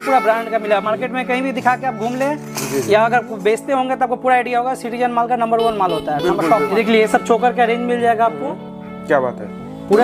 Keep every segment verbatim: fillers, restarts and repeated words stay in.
पूरा ब्रांड का मिला। मार्केट में कहीं भी दिखा के आप घूम ले या अगर बेचते होंगे तो आपको पूरा आइडिया होगा। सिटीजन माल का नंबर वन माल होता है। नंबर टॉप देख लीजिए, सब चोकर का रेंज मिल जाएगा आपको। क्या बात है, पूरा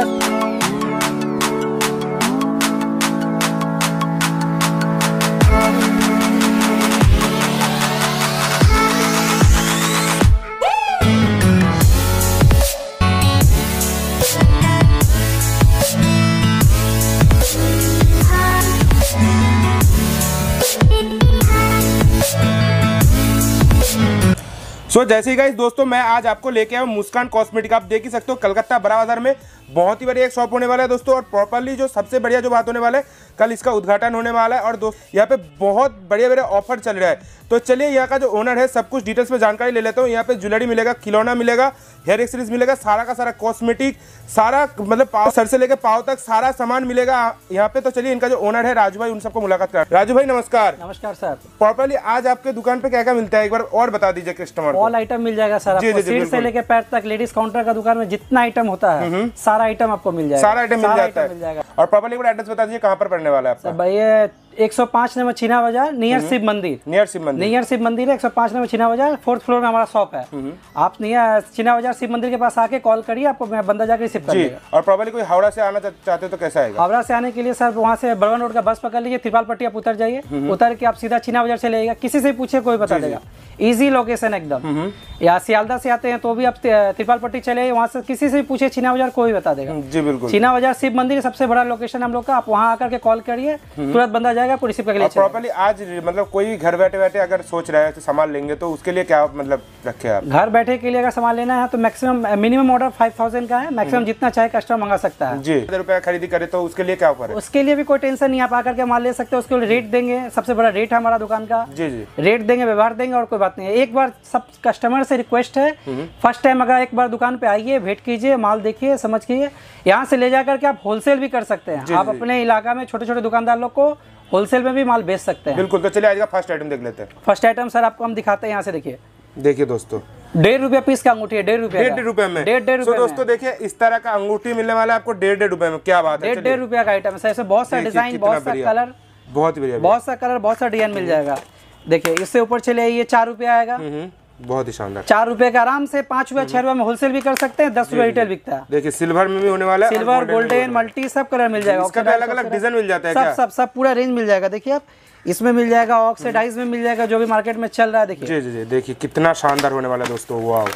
सो so, जैसे ही गाइस दोस्तों मैं आज आपको लेके आया हूँ मुस्कान कॉस्मेटिक। आप देख ही सकते हो कलकत्ता बड़ा बाजार में बहुत ही बढ़िया एक शॉप होने वाला है दोस्तों। और प्रॉपर्ली जो सबसे बढ़िया जो बात होने वाला है, कल इसका उद्घाटन होने वाला है और दोस्त यहाँ पे बहुत बढ़िया बढ़िया ऑफर चल रहा है। तो चलिए यहाँ का जो ओनर है सब कुछ डिटेल्स में जानकारी ले लेता हूँ। यहाँ पे ज्वेलरी मिलेगा, खिलौना मिलेगा, हेयर एक्सेसरीज मिलेगा, सारा का सारा कॉस्मेटिक, सारा मतलब पाव सर से लेकर पाव तक सारा सामान मिलेगा यहाँ पे। तो चलिए इनका जो ओनर है राजू भाई, उन सबको मुलाकात कर। राजू भाई नमस्कार। नमस्कार सर। प्रॉपर्ली आज आपके दुकान पे क्या क्या मिलता है एक बार और बता दीजिए कस्टमर को। ऑल आइटम मिल जाएगा सर आपको, सिर से लेकर पैर तक। लेडीज काउंटर का दुकान में जितना आइटम होता है सारा आइटम आपको मिल जाएगा। सारा आइटम मिल जाता है, मिल जाएगा। और प्रॉपर्ली एड्रेस बता दीजिए कहाँ पर पड़ने वाला है आपका। भाई एक सौ पाँच नंबर चीना बाजार, नियर शिव मंदिर। नियर शिव मंदिर नियर शिव मंदिर है, एक सौ पाँच नंबर चीना बाजार, फोर्थ फ्लोर में हमारा शॉप है। आप नियर चीना बाजार शिव मंदिर के पास आके कॉल करिए, आपको मैं बंदा जाकर रिसीव कर लेगा। और प्रॉपर्ली कोई हावड़ा से आना चाहते हो तो कैसा आएगा? हावड़ा से आने के लिए सर वहाँ से बड़वन रोड का बस पकड़ लीजिए, त्रिपाल पट्टी आप उतर जाइए। उतर के आप सीधा चीना बाजार चले जाइएगा, किसी से पूछे कोई बता देगा। इजी लोकेशन एकदम। या सियालदा से आते हैं तो भी आप त्रिपाल पट्टी चले, वहाँ से किसी से पूछे चीना बाजार कोई बता देगा। जी बिल्कुल। चीना बाजार शिव मंदिर सबसे बड़ा लोकेशन हम लोग का। आप वहाँ आकर के कॉल करिए, तुरंत बंदा जाएगा, आपको रिसीव करके ले चलेगा। प्रॉपर्ली आज मतलब कोई घर बैठे बैठे अगर सोच रहा है तो सामान लेंगे तो उसके लिए क्या मतलब रखे आप? घर बैठे के लिए अगर सामान लेना है तो maximum minimum order five thousand का है। मैक्सिमम जितना चाहे कस्टमर मंगा सकता है। जी हजार रुपया खरीदी करे तो उसके लिए क्या ऑफर है? उसके लिए भी कोई टेंशन नहीं, आप आकर के माल ले सकते हो। उसके लिए रेट देंगे, सबसे बड़ा रेट है हमारा दुकान का। जी जी रेट देंगे, व्यवहार देंगे और कोई बात नहीं है। एक बार सब कस्टमर से रिक्वेस्ट है, फर्स्ट टाइम अगर एक बार दुकान पे आइए, भेंट कीजिए, माल देखिए, समझ कीजिए। यहाँ से ले जाकर के आप होलसेल भी कर सकते हैं। आप अपने इलाका में छोटे छोटे दुकानदार लोग को होलसेल में भी माल बेच सकते हैं। बिल्कुल। तो चलिए आज का फर्स्ट आइटम देख लेते हैं। फर्स्ट आइटम सर आपको हम दिखाते हैं, यहाँ से देखिए। देखिए दोस्तों, डेढ़ रुपया पीस का अंगूठी है, डेढ़ रुपया डेढ़ रुपए में। डेढ़ डेढ़ रुपए। दोस्तों देखिए इस तरह का अंगूठी मिलने वाला है आपको डेढ़ डेढ़ रुपए में। क्या बात है, डेढ़ डेढ़ रुपया का आइटम है। ऐसे बहुत सा डिजाइन, बहुत सा कलर, बहुत ही बढ़िया, बहुत सा कलर, बहुत सा डिजाइन मिल जाएगा। देखिए इससे ऊपर चले आइए, चार रुपया आएगा। बहुत ही शानदार। चार रुपए का आराम से पाँच रुपया छह रुपया में होलसेल भी कर सकते हैं, दस रुपया रिटेल बिकता है। देखिए सिल्वर में भी होने वाला है, सिल्वर, गोल्डन, मल्टी सब कलर मिल जाएगा। इसका अलग अलग डिजाइन मिल जाता है सब क्या? सब सब पूरा रेंज मिल जाएगा। देखिए आप इसमें मिल जाएगा, ऑक्सीडाइज में मिल जाएगा, जो भी मार्केट में चल रहा है। देखिए जी जी जी देखिए कितना शानदार होने वाला है दोस्तों। वाह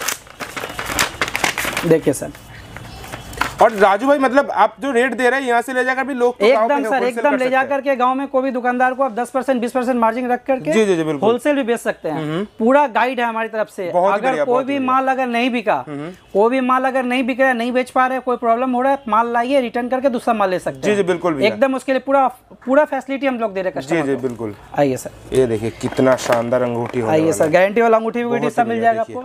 देखिए सर। और राजू भाई मतलब आप जो रेट दे रहे हैं यहाँ से ले जाकर भी लोग तो एकदम सर एकदम ले जाकर के गांव में कोई भी दुकानदार को आप दस परसेंट बीस परसेंट मार्जिन रख करके जी जी जी बिल्कुल होलसेल भी बेच सकते हैं। पूरा गाइड है हमारी तरफ से। अगर कोई भी माल अगर नहीं बिका, कोई भी माल अगर नहीं बिक रहा है, नहीं बेच पा रहे, कोई प्रॉब्लम हो रहा है, माल लाइए, रिटर्न करके दूसरा माल ले सकते हैं। जी जी बिल्कुल एकदम उसके लिए पूरा पूरा फैसिलिटी हम लोग दे रहे हैं कस्टमर। जी जी बिल्कुल। आइए सर, ये देखिए कितना शानदार अंगूठी। आइए सर, गारंटी वाला अंगूठी वगूठी सब मिल जाएगा आपको।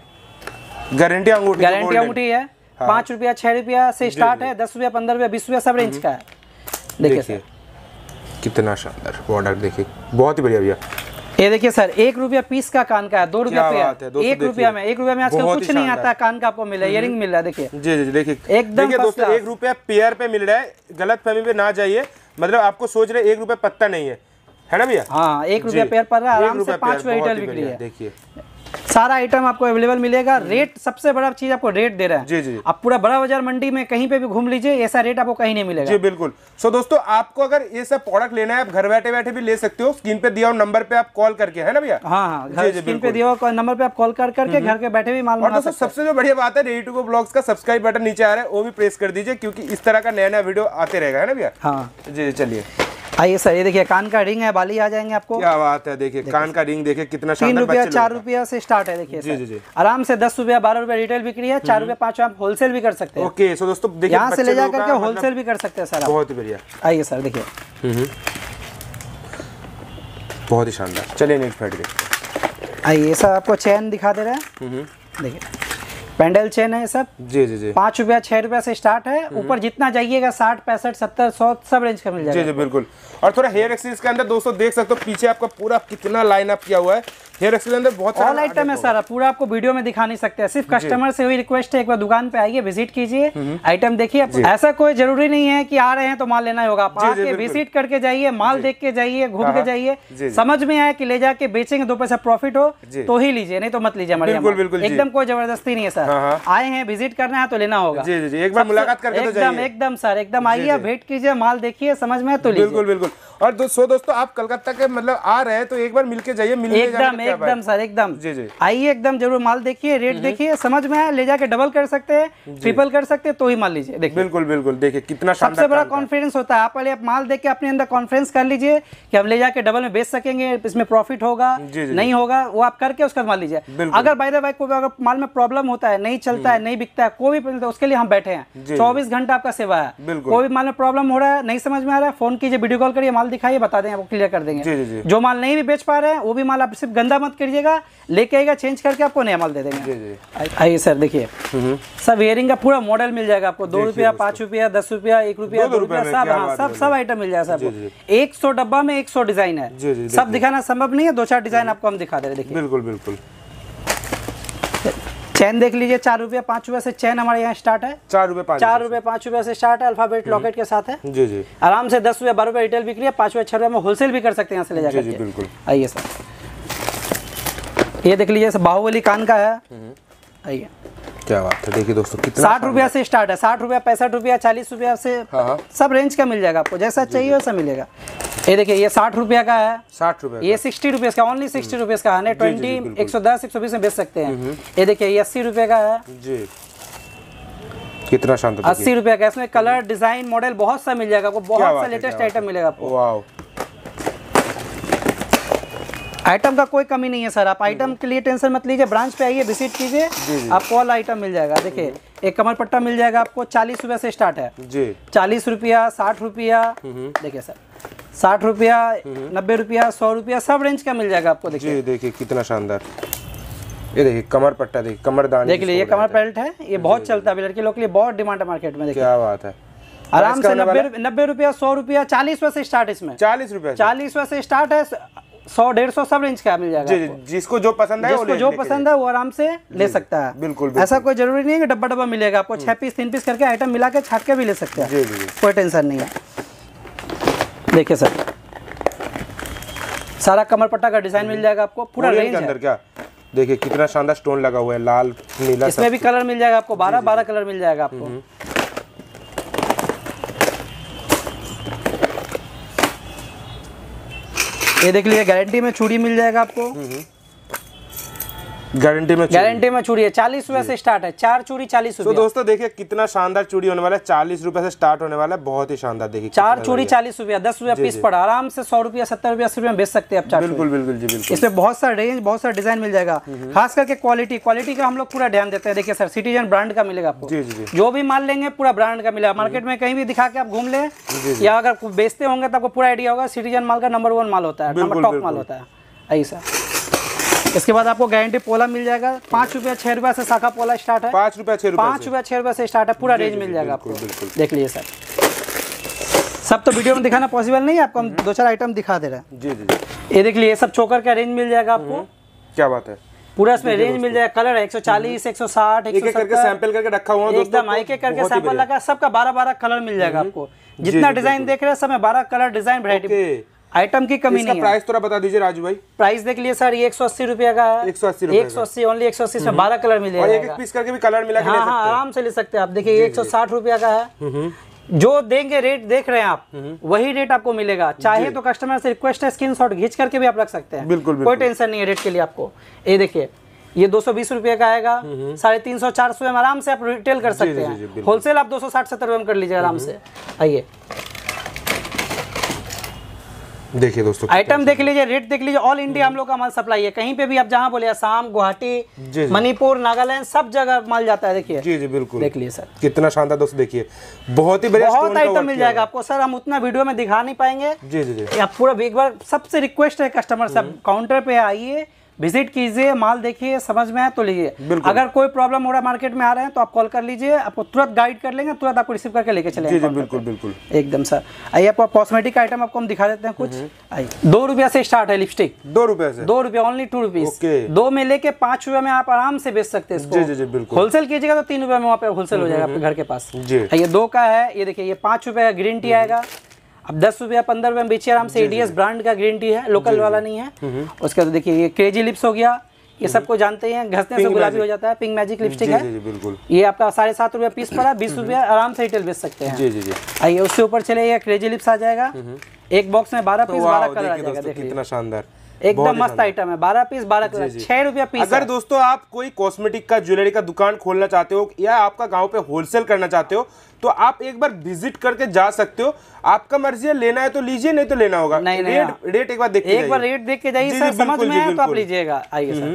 गारंटी अंगूठी, गारंटी अंगूठी है। पाँच रुपया छह रुपया से स्टार्ट है, दस रुपया पंद्रह रुपया बीस रुपया सब रेंज का है। देखिए सर कितना शानदार बॉर्डर, देखिए बहुत ही बढ़िया भैया। ये देखिए सर, एक रुपया पीस का कान का है, दो रुपया पे एक रुपया में। एक रुपया में आजकल कुछ नहीं आता, कान का आपको मिला, इयरिंग मिल रहा है। देखिए जी जी देखिए एकदम दोस्तों, एक रुपया पेयर पे मिल रहा है। गलत फहमी पे ना जाइए, मतलब आपको सोच रहे एक रुपया पत्ता नहीं है, है ना भैया? हाँ एक रुपया पेयर पड़ रहा है, आराम से पाँच रुपया रिटेल बिक्री है। देखिए सारा आइटम आपको अवेलेबल मिलेगा। रेट सबसे बड़ा चीज आपको रेट दे रहा है। जी जी आप पूरा बड़ा बाजार मंडी में कहीं पे भी घूम लीजिए, ऐसा रेट आपको कहीं नहीं मिलेगा। जी बिल्कुल। सो so, दोस्तों आपको अगर ये सब प्रोडक्ट लेना है, आप घर बैठे बैठे भी ले सकते हो। स्क्रीन पे दिया हुआ नंबर पे आप कॉल करके, है ना भैया? हाँ हाँ, घर स्क्रीन पे दिया हुआ नंबर पे आप कॉल कर करके घर के बैठे भी माल मंगा सकते हैं। सबसे जो बढ़िया बात है, रेडी टू गो ब्लॉग्स का सब्सक्राइब बटन नीचे आ रहा है, वो भी प्रेस कर दीजिए, क्योंकि इस तरह का नया नया वीडियो आते रहेगा, है ना भैया? हाँ जी चलिए आइए सर, ये देखिए कान का रिंग है, बाली आ जाएंगे आपको। क्या बात है, देखिए कान का रिंग देखिए कितना तीन रुपया चार रुपया से स्टार्ट है। देखिए जी जी जी आराम से दस रुपया बारह रुपया रिटेल बिक्री है, चार रुपया पाँच आप होलसेल भी कर सकते हैं। ओके सो दोस्तों देखिए यहाँ से ले जाकर के होलसेल भी कर सकते हैं सर। बहुत ही बढ़िया। आइए सर देखिए बहुत ही शानदार। चलिए नेक्स्ट फैट देखिए। आइए सर, आपको चैन दिखा दे रहा है। देखिए पैंडल चेन है सब। जी जी जी। पाँच रुपया छह रुपया से स्टार्ट है, ऊपर जितना जाइएगा साठ पैंसठ सत्तर सौ सब रेंज का मिल जाएगा। जी जी बिल्कुल। और थोड़ा हेयर एक्सेसरीज के अंदर दोस्तों देख सकते हो पीछे आपका पूरा कितना लाइन अप किया हुआ है। हेयर एक्सेसरीज अंदर बहुत ऑल आइटम है सारा, पूरा आपको वीडियो में दिखा नहीं सकते, सिर्फ कस्टमर से हुई रिक्वेस्ट है एक बार दुकान पे आइए, विजिट कीजिए, आइटम देखिए। ऐसा कोई जरूरी नहीं है कि आ रहे हैं तो माल लेना होगा, आप आके विजिट करके जाइए, माल देख के जाइए, घूम के जाइए, समझ में आए कि ले जाके बेचेंगे दो पैसा प्रॉफिट हो तो ही लीजिए, नहीं तो मत लीजिए हमारे यहाँ। एकदम कोई जबरदस्ती नहीं है सर, आए हैं विजिट करना है तो लेना होगा। जी जी एक बार मुलाकात करके तो एकदम एकदम सर एकदम आइए, भेंट कीजिए, माल देखिए, समझ में तो लीजिए। बिल्कुल बिल्कुल। और दोस्तों दोस्तों आप कलकत्ता के मतलब आ रहे हैं तो एक बार मिलके जाइए, मिलने एकदम एकदम सर एकदम जी जी आइए, एकदम जरूर माल देखिए, रेट देखिए, समझ में आए ले जाके डबल कर सकते हैं, ट्रिपल कर सकते हैं तो ही माल लीजिए। देखिए बिल्कुल बिल्कुल, देखिए कितना सबसे बड़ा कॉन्फिडेंस होता है, आप पहले आप माल देख के अपने अंदर कॉन्फिडेंस कर लीजिए कि हम ले जाके डबल में बेच सकेंगे, इसमें प्रॉफिट होगा नहीं होगा, वो आप करके उसका माल लीजिए। अगर बाय द वे कोई अगर माल में प्रॉब्लम होता है, नहीं चलता है, नहीं बिकता है, कोई भी, उसके लिए हम बैठे हैं, चौबीस घंटा आपका सेवा है। कोई भी माल में प्रॉब्लम हो रहा है, नहीं समझ में आ रहा है, फोन कीजिए, वीडियो कॉल करिए, माल दिखाइए, बता देंगे, आपको क्लियर कर देंगे। जो माल नहीं भी बेच पा रहे हैं वो भी माल आप सिर्फ गंदा मत करिएगा, लेके आएगा चेंज करके आपको नया माल दे देंगे। आइए सर देखिए, सब इयरिंग का पूरा मॉडल मिल जाएगा आपको, दो रुपया पाँच रुपया दस रुपया एक रुपया दो रुपया सब, हाँ सब सब आइटम मिल जाएगा सर। एक सौ डब्बा में एक सौ डिजाइन है, सब दिखाना संभव नहीं है, दो चार डिजाइन आपको हम दिखा दे रहे हैं। देखिए बिल्कुल बिल्कुल। चैन देख लीजिए, चार रुपया पाँच रुपया से चैन हमारे यहाँ स्टार्ट है, चार रुपये पाँच चार रुपये पाँच रुपया से स्टार्ट है, अल्फाबेट लॉकेट के साथ है। जी जी आराम से दस रुपया बारह रुपया रिटेल बिक्री है, पाँच रुपया छह रुपया में होलसेल भी कर सकते हैं यहाँ से ले जाकर। बिल्कुल। आइए सर ये देख लीजिए, बाहुबली कान का है। आइए क्या बात है, देखिए दोस्तों कितना साठ रुपया से स्टार्ट है, साठ रुपया पैंसठ रुपया चालीस रुपया से हाँ। सब रेंज का मिल जाएगा आपको, जैसा चाहिए वैसा मिलेगा। ये देखिए ये साठ रुपया का है, साठ रुपया, ये सिक्सटी रुपीज का, ओनली सिक्सटी रुपीज का है, ट्वेंटी एक सौ दस एक सौ बीस में बेच सकते हैं। ये देखिए ये अस्सी रुपये का है जी, कितना शानदार, अस्सी रुपये का। इसमें कलर डिजाइन मॉडल बहुत सा मिल जाएगा आपको, बहुत सा लेटेस्ट आइटम मिलेगा आपको। वाओ, आइटम का कोई कमी नहीं है सर, आप आइटम के लिए टेंशन मत लीजिए, ब्रांच पे आइए, विजिट कीजिए, आपको ऑल आइटम मिल जाएगा। देखिए एक कमर पट्टा मिल जाएगा आपको, चालीस रुपया से स्टार्ट है जी, चालीस रुपया साठ रुपया, देखिए सर साठ रुपया नब्बे रुपया सौ रुपया सब रेंज का मिल जाएगा आपको। देखिए देखिए कितना शानदार, ये देखिए कमर पट्टा, देखिए कमरदानी, देख लीजिए ये कमर बेल्ट है, ये बहुत चलता है, लड़के लोग के लिए बहुत डिमांड है मार्केट में। देखिए क्या बात है, आराम से नब्बे नब्बे रुपया सौ रुपया चालीस रुपये से स्टार्ट, इसमें चालीस रुपया चालीस रुपये से स्टार्ट है, सौ डेढ़ सौ सब रेंज का मिल जाएगा। जी, जिसको जो पसंद है, जिसको जो पसंद है वो आराम से ले सकता है। बिल्कुल, ऐसा कोई जरूरी नहीं है कि डब्बा डब्बा मिलेगा आपको, छह पीस तीन पीस करके आइटम मिला के छाट के भी ले सकते हैं, कोई टेंशन नहीं है। देखिए सर सारा कमर पट्टा का डिजाइन मिल जाएगा आपको, पूरा रेंज अंदर क्या, देखिए कितना शानदार स्टोन लगा हुआ है, लाल नीला, इसमें भी कलर मिल जाएगा आपको, बारह बारह कलर मिल जाएगा आपको। ये देख लीजिए गारंटी में चूड़ी मिल जाएगा आपको, गारंटी में गारंटी में चूड़ी है, चालीस रुपए से स्टार्ट है, चार चूड़ी चालीस रुपए। तो दोस्तों देखिए कितना शानदार चूड़ी होने वाला है, चालीस रुपए से स्टार्ट होने वाला है, बहुत ही शानदार। देखिए चार चूड़ी चालीस रुपया, दस रुपया पीस पड़ा, आराम से सौ रुपया सत्तर रुपया अस्सी रुपया बेच सकते हैं आप। बिल्कुल बिल्कुल जी बिल्कुल। इसमें बहुत सारा रेंज बहुत सारा डिजाइन मिल जाएगा, खास करके क्वालिटी क्वालिटी का हम लोग पूरा ध्यान देते हैं। देखिए सर सिटीजन ब्रांड का मिलेगा आपको, जी जी, जो भी माल लेंगे पूरा ब्रांड का मिलेगा। मार्केट में कहीं भी दिखा के आप घूम ले या अगर बेचते होंगे तो आपको पूरा आइडिया होगा, सिटीजन माल का नंबर वन माल होता है, नंबर टॉप माल होता है। आइए सर इसके बाद आपको गारंटी पोला मिल जाएगा, पाँच रुपया छह रुपया से शाखा पोला स्टार्ट है, पाँच रुपया छह रुपया पाँच रुपया छह रुपया से स्टार्ट है, पूरा रेंज मिल जाएगा आपको। देख लीजिए सर सब तो वीडियो में दिखाना पॉसिबल नहीं है, आपको हम दो चार आइटम दिखा दे रहे हैं। जी जी ये देख लीजिए सब चोकर का रेंज मिल जाएगा आपको, क्या बात है, पूरा इसमें रेंज मिल जाएगा। कलर है एक सौ चालीस एक सौ साठ एक सौ सत्तर सैंपल करके रखा हुआ है एकदम, एक एक करके सैंपल लगा, सबका बारह बारह कलर मिल जाएगा आपको। जितना डिजाइन देख रहे हैं सब में बारह कलर डिजाइन वैरायटी, आइटम की कमी नहीं है। प्राइस थोड़ा बता दीजिए राजू भाई। प्राइस देख लिए सर, ये एक सौ अस्सी रुपया का है, एक सौ अस्सी एक सौ अस्सी ओनली एक सौ अस्सी में बारह कलर मिलेगा, और एक एक पीस करके भी कलर मिला के ले सकते हैं। हाँ आराम से ले सकते हैं आप। देखिए एक सौ साठ रुपया का है, जो देंगे रेट देख रहे हैं आप वही रेट आपको मिलेगा। चाहे तो कस्टमर से रिक्वेस्ट है स्क्रीनशॉट खींच करके भी आप रख सकते हैं, बिल्कुल कोई टेंशन नहीं है रेट के लिए आपको। ये देखिए ये दो सौ बीस रुपये का आएगा, साढ़े तीन सौ चार सौ में आराम से आप रिटेल कर सकते हैं, होलसेल आप दो सौ साठ सत्तर रुपये में कर लीजिए आराम से। आइए देखिए दोस्तों आइटम देख लीजिए, रेट देख लीजिए, ऑल इंडिया हम लोग का माल सप्लाई है, कहीं पे भी आप जहां बोले असम गुवाहाटी मणिपुर नागालैंड सब जगह माल जाता है। देखिए जी जी बिल्कुल, देख लीजिए सर कितना शानदार दोस्तों, देखिए बहुत ही बढ़िया बहुत आइटम मिल जाएगा आपको सर, हम उतना वीडियो में दिखा नहीं पाएंगे। जी जी जी आप पूरा एक बार सबसे रिक्वेस्ट है कस्टमर से, काउंटर पे आइए विजिट कीजिए, माल देखिए, समझ में आए तो लीजिए। अगर कोई प्रॉब्लम हो रहा है मार्केट में आ रहे हैं तो आप कॉल कर लीजिए, आपको तुरंत गाइड कर लेंगे, तुरंत आपको रिसीव करके लेके चलेंगे। बिल्कुल बिल्कुल एकदम सर। आइए आपको कॉस्मेटिक आइटम आपको हम दिखा देते हैं कुछ। आइए, दो रुपया से स्टार्ट है लिपस्टिक, दो रुपए से, दो रुपया ओनली टू रुपीज। दो में लेके पांच रुपए में आप आराम से बेच सकते हैं इसको। जी जी जी बिल्कुल। होलसेल कीजिएगा तो तीन रुपए में वहाँ पे होलसेल हो जाएगा आपके घर के पास। ये दो का है, ये देखिए ये पांच रुपए का ग्रीन टी आएगा। अब दस रुपया पंद्रह रुपए में बेचिए आराम से। एडीएस ब्रांड का ग्रीन टी है, लोकल वाला नहीं है। उसके बाद देखिए ये क्रेजी लिप्स हो गया, ये सबको जानते हैं, घसने से गुलाबी हो जाता है। पिंक मैजिक लिपस्टिक है, बिल्कुल। ये आपका साढ़े सात रुपया पीस पड़ा, बीस रुपया आराम से रिटेल बेच सकते हैं। जी जी जी। आइए उसके ऊपर चले, ये क्रेजी लिप्स आ जाएगा, एक बॉक्स में बारह पीस बारह कलर आ जाएगा। देखिए कितना शानदार, एकदम मस्त आइटम है। बारह पीस बारह कलर, छह रुपया पीस। अगर दोस्तों आप कोई कॉस्मेटिक का ज्वेलरी का दुकान खोलना चाहते हो या आपका गांव पे होलसेल करना चाहते हो तो आप एक बार विजिट करके जा सकते हो। आपका मर्जी है, लेना है तो लीजिए, नहीं तो लेना होगा। नहीं नहीं, रेट रेट एक बार देख के एक बार रेट देख के जाइए सर, समझ में आए तो आप लीजिएगा। आइए सर,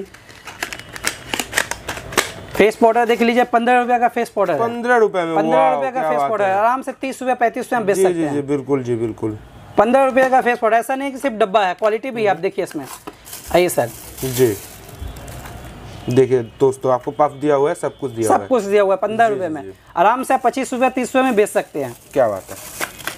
फेस पाउडर देख लीजिए, पंद्रह रुपया का फेस पाउडर, पंद्रह रुपए में, पंद्रह रुपया का फेस पाउडर आराम से तीस रुपया पैंतीस रुपया में बेच सकते हैं। बिल्कुल जी बिल्कुल, पंद्रह रुपये का फेस पाउडर। ऐसा नहीं कि सिर्फ डब्बा है, क्वालिटी भी आप देखिए इसमें। आइए सर जी, देखिए दोस्तों आपको पफ दिया हुआ है, सब कुछ दिया हुआ है, सब कुछ दिया हुआ है पंद्रह रुपये में। आराम से पच्चीस रुपये तीस रुपये में बेच सकते हैं। क्या बात है।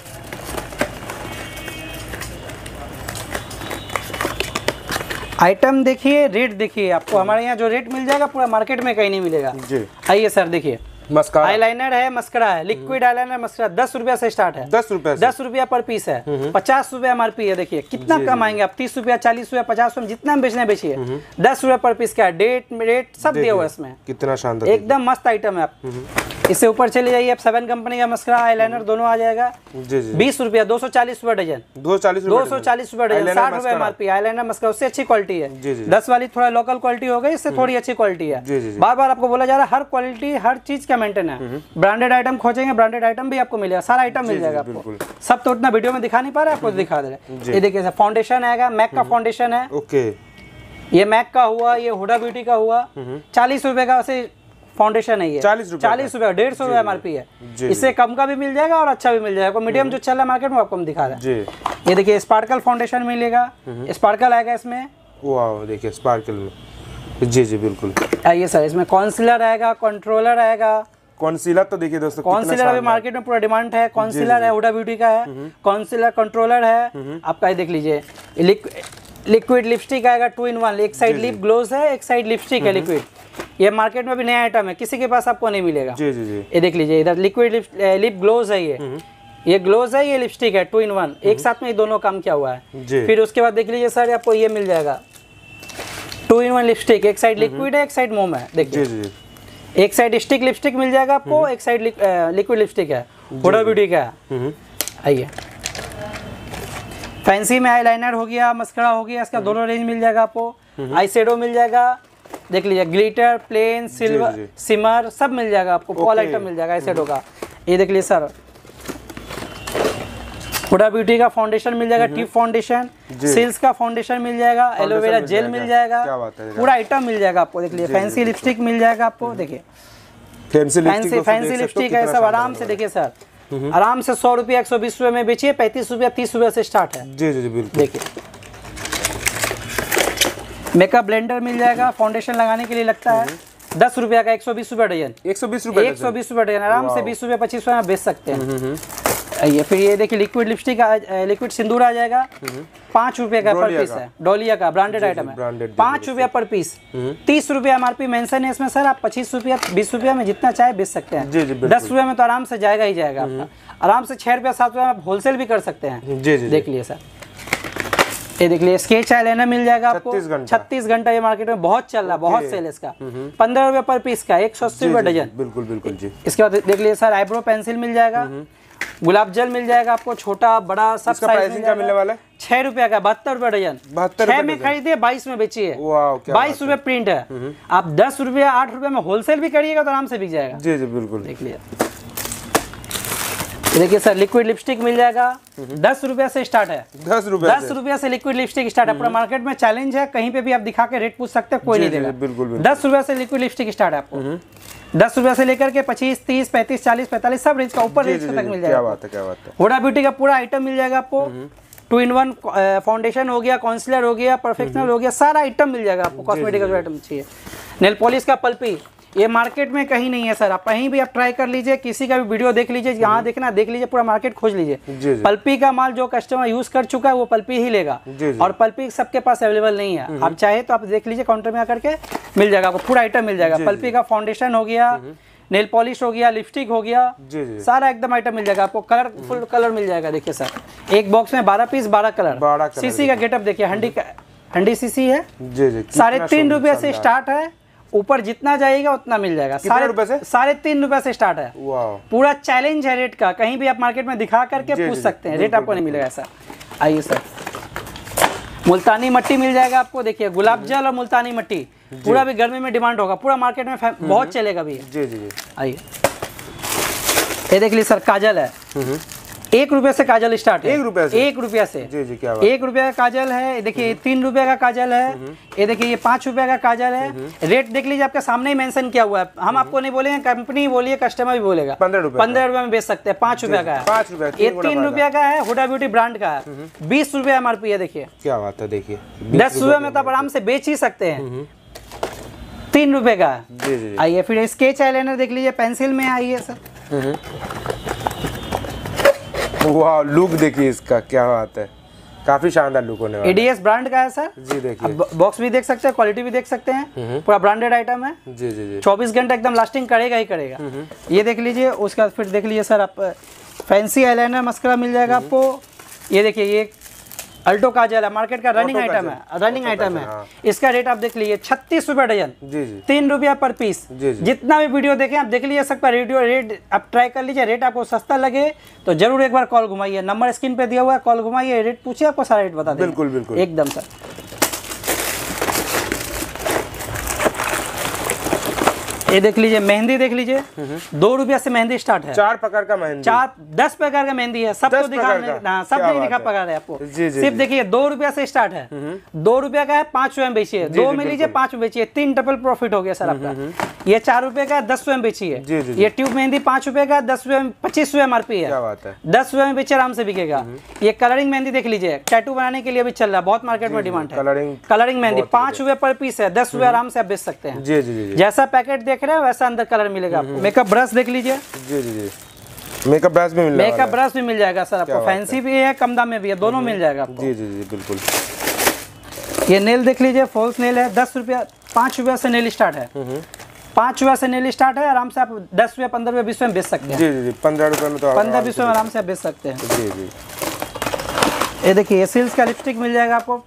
आइटम देखिए, रेट देखिए, आपको हमारे यहाँ जो रेट मिल जाएगा पूरा मार्केट में कहीं नहीं मिलेगा जी। आइए सर देखिए, मस्कारा आईलाइनर है, मस्करा है, लिक्विड आईलाइनर मस्करा दस रुपया से स्टार्ट है। दस रुपया दस रुपया पर पीस है, पचास रुपया एमआरपी है। देखिए कितना कम आएंगे आप, तीस रुपया चालीस रुपया पचास रुपया जितना बेचना बेचिए। दस रुपया पर पीस का है, डेट रेट सब दिया हुआ है इसमें। कितना शानदार, एकदम मस्त आइटम है। आप इससे ऊपर चले जाइए, आप सेवन कंपनी का मस्करा आईलाइनर दोनों आ जाएगा। बीस रुपया, दो सौ चालीस रुपया डजन, दो सौ चालीस दो सौ चालीस रुपया डजन, साठ रुपया एमआरपी। आईलाइनर मस्करा उससे अच्छी क्वालिटी है। दस वाली थोड़ा लोकल क्वालिटी हो गई, इससे थोड़ी अच्छी क्वालिटी है। बार बार आपको बोला जा रहा है, हर क्वालिटी हर चीज का मेंटेन है। ब्रांडेड आइटम खोजेंगे, ब्रांडेड आइटम भी आपको मिलेगा, सारा आइटम मिल जाएगा आपको। सब तो उतना वीडियो में दिखा नहीं पा रहा है, आपको दिखा दे रहे हैं। ये देखिए फाउंडेशन आएगा, मैक का फाउंडेशन है। ओके, ये मैक का हुआ, ये हुडा ब्यूटी का हुआ। चालीस रुपए का वैसे फाउंडेशन है ये, चालीस रुपए चालीस रुपए डेढ़ सौ रुपए एमआरपी है। इससे कम का भी मिल जाएगा और अच्छा भी मिल जाएगा। मीडियम जो चल रहा है मार्केट में आपको हम दिखा रहे हैं। ये देखिए स्पार्कल फाउंडेशन मिलेगा, स्पार्कल आएगा इसमें। वाह देखिए स्पार्कल में, जी जी बिल्कुल। आइए सर, इसमें कॉन्सीलर आएगा, कंट्रोलर आएगा। कॉन्सीलर तो देखिए दोस्तों, कॉन्सीलर अभी मार्केट में पूरा डिमांड है। कॉन्सीलर है, हुडा ब्यूटी का है। कॉन्सीलर कंट्रोलर है आपका। ये देख लीजिए, लिक्विड लिपस्टिक आएगा टू इन वन। एक साइड लिप ग्लोज है, एक साइड लिपस्टिक है लिक्विड। ये मार्केट में भी नया आइटम है, किसी के पास आपको नहीं मिलेगा। जी जी जी। ये देख लीजिए, इधर लिक्विड लिप ग्लोज है। ये ये ग्लोज है, ये लिपस्टिक है, टू इन वन, एक साथ में दोनों काम किया हुआ है। फिर उसके बाद देख लीजिए सर, आपको ये मिल जाएगा टू इन वन लिपस्टिक। एक साइड लिक्विड है, एक साइड मोम है। देखिए एक साइड स्टिक लिपस्टिक मिल जाएगा आपको, एक साइड लिक्विड लिपस्टिक है, हुडा ब्यूटी का है। आइए फैंसी में आईलाइनर हो गया, मस्करा हो गया, इसका दोनों रेंज मिल जाएगा आपको। आई शेडो मिल जाएगा, देख लीजिए ग्लिटर, प्लेन, सिल्वर, सिमर सब मिल जाएगा आपको। ऑल आइटम मिल जाएगा आई शेडो का। ये देख लीजिए सर, हुडा ब्यूटी का फाउंडेशन मिल जाएगा, टिप फाउंडेशन, सिल्स का फाउंडेशन मिल जाएगा, एलोवेरा जेल मिल जाएगा, पूरा आइटम मिल जाएगा आपको। देख लीजिए फैंसी लिपस्टिक मिल जाएगा आपको। देखिए फैंसी फैंसी लिपस्टिक है सब। आराम से देखिए सर, आराम से सौ रुपया एक सौ बीस रुपये में बेचिए, पैंतीस रुपया तीस रुपये से स्टार्ट है। जी जी बिल्कुल। देखिए मेकअप ब्लेंडर मिल जाएगा, फाउंडेशन लगाने के लिए लगता है, दस रुपया का, एक सौ बीस रुपया डजन। एक सौ बीस रुपये एक सौ बीस रुपया डजन, आराम से बीस रुपये पच्चीस रुपये में बेच सकते हैं। ये फिर ये देखिए लिक्विड लिपस्टिक, लिक्विड सिंदूर आ जाएगा, पाँच रुपए का पर पीस है। डोलिया का ब्रांडेड आइटम है, पाँच रुपया पर पीस, तीस रुपया एमआरपी मेंशन है इसमें सर। आप पच्चीस रुपया बीस रुपया में जितना चाहे बेच सकते हैं। दस रुपये में तो आराम से जाएगा ही जाएगा आपका। आराम से छह रुपया सात रुपया आप होलसेल भी कर सकते हैं। जी जी देख लिए सर, ये देख लिए स्केच आईलाइनर मिल जाएगा आपको। छत्तीस घंटा ये मार्केट में बहुत चल रहा है, बहुत सेल इसका। पंद्रह रुपये पर पीस का, एक सौ अस्सी रुपये डजन। बिल्कुल बिल्कुल जी। इसके बाद देख लिए सर, आईब्रो पेंसिल मिल जाएगा, गुलाब जल मिल जाएगा आपको, छोटा बड़ा सब साइज का मिलने वाला है। छह रुपया का, बहत्तर रुपया डजन। छह में खरीदिए, बाईस में बेचिए, बाईस रुपये प्रिंट है। आप दस रुपया आठ रुपये में होलसेल भी करिएगा तो आराम से बिक जाएगा। जी जी बिल्कुल। देख लिया, देखिए सर लिक्विड लिपस्टिक मिल जाएगा, दस रुपया से स्टार्ट है। दस रुपया दस रुपया से लिक्विड लिपस्टिक स्टार्ट है। पूरा मार्केट में चैलेंज है, कहीं पे भी आप दिखा के रेट पूछ सकते हैं, कोई नहीं देगा। बिल्कुल दस रुपया से लिक्विड लिपस्टिक स्टार्ट है आपको। दस रुपया से लेकर के पच्चीस तीस पैंतीस चालीस पैंतालीस सब रेंज का, ऊपर रेंज तक मिल जाएगा। क्या बात है, क्या बात है। हुडा ब्यूटी का पूरा आइटम मिल जाएगा आपको। टू इन वन फाउंडेशन हो गया, काउंसलर हो गया, परफेक्शनल हो गया, सारा आइटम मिल जाएगा आपको कॉस्मेटिक का जो आइटम चाहिए। नेल पॉलिश का पल्पी, ये मार्केट में कहीं नहीं है सर, आप कहीं भी आप ट्राई कर लीजिए, किसी का भी वीडियो देख लीजिए, यहाँ देखना देख लीजिए, पूरा मार्केट खोज लीजिए। पल्पी का माल जो कस्टमर यूज कर चुका है वो पल्पी ही लेगा, और पल्पी सबके पास अवेलेबल नहीं है। आप चाहे तो आप देख लीजिए, काउंटर में आकर के मिल जाएगा आपको, पूरा आइटम मिल जाएगा। पल्पी का फाउंडेशन हो गया, नेल पॉलिश हो गया, लिपस्टिक हो गया, जी जी। सारा एकदम आइटम मिल जाएगा आपको, कलर फुल कलर मिल जाएगा। देखिए सर, एक बॉक्स में बारह पीस, बारह कलर। सीसी का गेटअप देखिए, हंडी का हंडी सीसी है, साढ़े तीन रुपए से स्टार्ट है, ऊपर जितना जाएगा उतना मिल जाएगा। साढ़े रुपए से साढ़े तीन रुपए से स्टार्ट है। पूरा चैलेंज है रेट का, कहीं भी आप मार्केट में दिखा करके पूछ सकते हैं, रेट आपको नहीं मिलेगा सर। आइए सर, मुल्तानी मट्टी मिल जाएगा आपको, देखिए गुलाब जल और मुल्तानी मट्टी पूरा भी गर्मी में डिमांड होगा, पूरा मार्केट में बहुत चलेगा भी। जी जी जी। आइए, ये देख लीजिए सर, काजल है, एक रुपए से काजल स्टार्ट है। एक रुपए से एक रुपया से जी जी, क्या बात। एक रुपया का काजल है, देखिए तीन रुपए का काजल है, ये देखिए ये पाँच रुपए का काजल है। रेट देख लीजिए, आपके सामने ही मेंशन किया हुआ है, हम आपको नहीं बोलेंगे, कंपनी बोलिए, कस्टमर भी बोलेगा। पंद्रह रुपए पंद्रह रुपए में बेच सकते हैं, पाँच रुपया का है, पाँच रुपया ये तीन रुपया का है, हुडा ब्यूटी ब्रांड का है, बीस रुपया एम आर पी है। देखिए क्या बात है, देखिए दस रुपए में तो आप आराम से बेच ही सकते हैं, तीन रुपए का। आइए फिर स्केच आईलाइनर देख लीजिए, पेंसिल में आइए सर, वाह लुक देखिए इसका, क्या बात है, काफी शानदार लुक होने वाला है। एडीएस ब्रांड का है सर जी, देखिए बॉक्स भी देख सकते हैं, क्वालिटी भी देख सकते हैं, पूरा ब्रांडेड आइटम है जी जी जी। चौबीस घंटे एकदम लास्टिंग करेगा ही करेगा। ये देख लीजिए, उसका फिर देख लीजिए सर, आप फैंसी आईलाइनर मस्करा मिल जाएगा आपको। ये देखिए, ये अल्टो काजल है, मार्केट का रनिंग आइटम है, रनिंग आइटम है। इसका रेट आप देख लीजिए, छत्तीस रुपए डजन, तीन रुपया पर पीस। जितना भी वीडियो देखें आप देख लीजिए, सबका रेडियो रेट आप ट्राई कर लीजिए, रेट आपको सस्ता लगे तो जरूर एक बार कॉल घुमाइए, नंबर स्क्रीन पे दिया हुआ है, कॉल घुमाइए, रेट पूछिए, आपको सारा रेट बता देंगे। बिल्कुल बिल्कुल एकदम सर। ये देख लीजिए, मेहंदी देख लीजिए, दो रुपया से मेहंदी स्टार्ट है, चार प्रकार का मेहंदी, चार दस प्रकार का मेहंदी है, सब तो दिखा हाँ, सब नहीं दिखा पका रहे आपको, सिर्फ देखिए दो रुपया से स्टार्ट है, दो रुपया का है, पाँच रुपये में बेचिए, दो में लीजिए पाँच में बेचिए, तीन डबल प्रॉफिट हो गया सर आपका। ये चार रुपए का दस रुपये में बेचिए, ये ट्यूब मेहंदी पाँच रुपए का दस रुपये में पच्चीस रुपये एम आर पी है, दस रुपये में बेचिए, आराम से बिकेगा। ये कलरिंग मेहंदी देख लीजिए, टैटू बनाने के लिए भी चल रहा है, बहुत मार्केट में डिमांड है। कलरिंग मेहंदी पाँच रुपये पर पीस है, दस रुपये आराम से आप बेच सकते हैं। जैसा पैकेट देख रहे हैं वैसा अंदर कलर मिलेगा आपको। मेकअप ब्रश देख लीजिए, जी जी जी, मेकअप ब्रश भी मिल जाएगा, मेकअप ब्रश भी मिल जाएगा सर आपको, फैंसी भी है, कम दाम में भी है, दोनों मिल जाएगा आपको। जी जी जी बिल्कुल। ये नेल देख लीजिए, फॉल्स नेल है, दस रुपया पाँच रुपया से नेल स्टार्ट है, पाँच रुपया से नेल स्टार्ट है, आराम से आप दस रुपया पंद्रह रुपया बीस रुपये में बेच सकते हैं। जी जी जी, पंद्रह रुपये में तो पंद्रह बीस रुपये में आराम से आप बेच सकते हैं। जी जी। ये देखिए, सिल्क का लिपस्टिक मिल जाएगा आपको,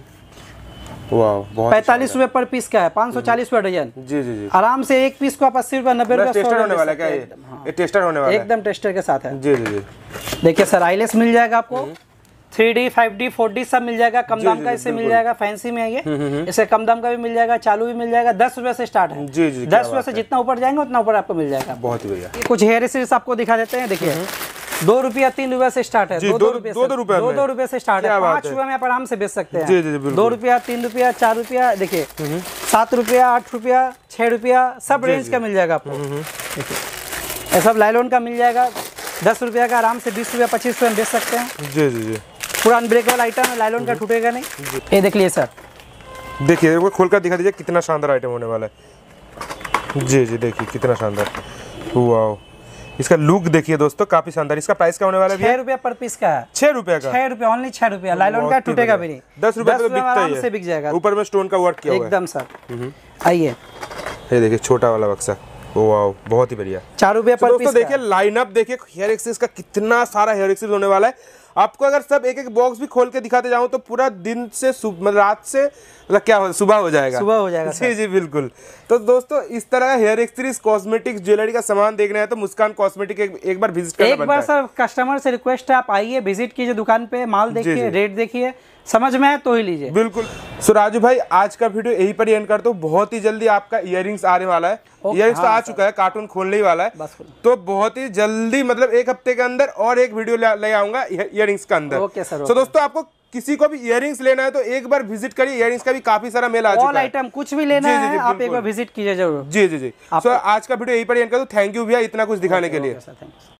पैंतालीस रुपए पर पीस का है, पाँच सौ चालीस रुपए डजन। जी जी जी, आराम से एक पीस को आप अस्सी रुपए नब्बे रुपए टेस्टर होने वाला है क्या? ये ये टेस्टर होने वाला है, एकदम टेस्टर के साथ है। जी जी जी। देखिए सर, आईलेस मिल जाएगा आपको, three D five D four D सब मिल जाएगा, कम दाम का इससे मिल जाएगा, फैंसी में आइए, इससे कम दाम का भी मिल जाएगा, चालू भी मिल जाएगा, दस रुपए से स्टार्ट है। जी जी, दस रुपए से जितना ऊपर जाएंगे उतना ऊपर आपको मिल जाएगा। बहुत ही बढ़िया। कुछ हेयर एक्सेसरीज आपको दिखा देते हैं, देखिए दो रुपया तीन रुपया से स्टार्ट है, दो दो रुपये दो दो रुपये से स्टार्ट है, पाँच रुपये में आप आराम से बेच सकते हैं। जी जी, दो रुपया तीन रुपया चार रुपया, देखिए सात रुपया आठ रुपया छह रुपया सब रेंज का मिल जाएगा आपको। ये सब लाइलॉन का मिल जाएगा, दस रुपया का आराम से बीस रुपया पच्चीस रुपये में बेच सकते हैं। जी जी जी, पूरा अनब्रेकेबल आइटम है, लाइलॉन का टूटेगा नहीं। ये देख लिए सर, देखिए वो खोल कर दिखा दीजिए, कितना शानदार आइटम होने वाला है। जी जी, देखिए कितना शानदार, वाह। इसका लुक देखिए दोस्तों, काफी शानदार। इसका प्राइस क्या होने वाला है? छह रुपया पर पीस का है, छह रुपया का, छह रुपया ओनली, छह रुपया। लाइलॉन का टूटेगा भी नहीं, दस रुपया तो बिकता ही है, से बिक जाएगा। ऊपर में स्टोन का वर्क किया हुआ है एकदम सर। आइए, ये देखिए छोटा वाला बक्सा, वाह बहुत ही बढ़िया, चार रुपया पर पीस। दोस्तों देखिए लाइनअप देखिए, हेयर एक्सेसरीज का कितना सारा हेयर एक्सेसरीज होने वाला है। आपको अगर सब एक एक बॉक्स भी खोल के दिखाते जाऊं तो पूरा दिन से मतलब रात से मतलब क्या हो, सुबह हो जाएगा, सुबह हो जाएगा। जी जी बिल्कुल। तो दोस्तों इस तरह का हेयर एक्सेसरीज, कॉस्मेटिक्स, ज्वेलरी का सामान देखना है तो मुस्कान कॉस्मेटिक एक, एक बार विजिट करना एक बार सर कस्टमर से रिक्वेस्ट है, आप आइए, विजिट कीजिए दुकान पे, माल देखिए, रेट देखिए, समझ में आए तो ही लीजिए। बिल्कुल। सो राजू भाई, आज का वीडियो यहीं पर ही एंड करता हूँ। बहुत ही जल्दी आपका इयररिंग्स आने वाला है, इयररिंग्स तो आ चुका है, कार्टून खोलने ही वाला है, तो बहुत ही जल्दी मतलब एक हफ्ते के अंदर और एक वीडियो ले आऊंगा इयररिंग्स के अंदर। Okay sir. सो दोस्तों आपको किसी को भी इयररिंग्स लेना है तो एक बार विजिट करिए, इयररिंग्स का भी काफी सारा मेल आ चुका है, ऑल आइटम कुछ भी लेना है आप एक बार विजिट कीजिए जरूर। जी जी जी। सो आज का वीडियो यहीं पर एंड कर दूं। थैंक यू भैया इतना कुछ दिखाने के लिए।